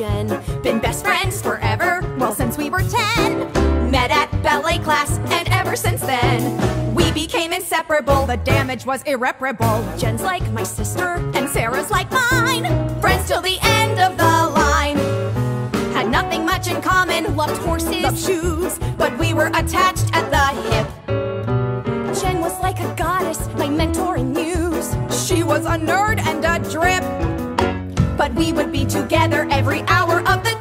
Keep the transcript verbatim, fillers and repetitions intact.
Jen. Been best friends forever, well since we were ten. Met at ballet class, and ever since then we became inseparable. The damage was irreparable. Jen's like my sister, and Sarah's like mine. Friends till the end of the line. Had nothing much in common, loved horses, loved shoes, but we were attached at the hip. Jen was like a goddess, my mentor and muse. She was a nerd and a drip, but we would be together every hour of the